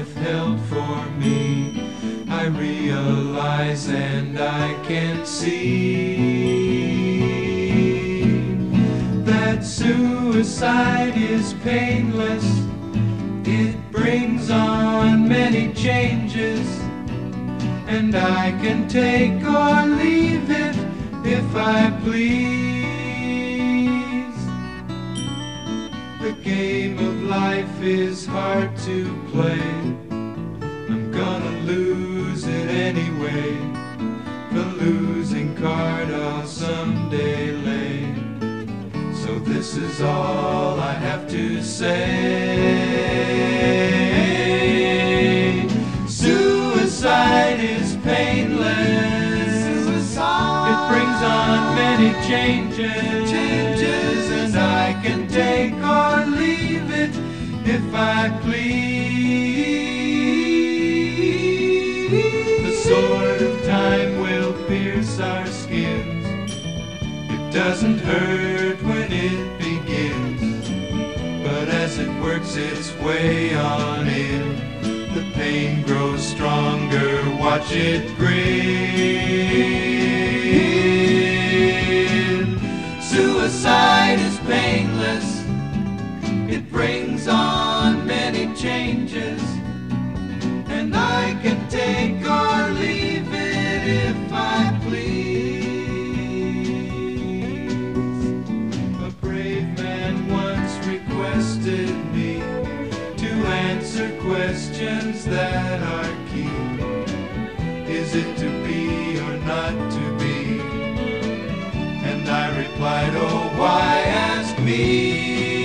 withheld for me. I realize and I can see that suicide is painless. It brings on many changes, and I can take or leave it if I please. The game of life is hard to play. I'm gonna lose it anyway. The losing card I'll someday lay. So this is all I have to say. Suicide is painless. It brings on many changes, and I can take or leave it if I please. The sword of time will pierce our skins. It doesn't hurt when it begins, but as it works its way on in, the pain grows stronger. Watch it grin. Suicide is painless. It brings on many changes, and I can take or leave it if I please. A brave man once requested me to answer questions that are key. Is it to be or not to be? And I replied, oh, why ask me?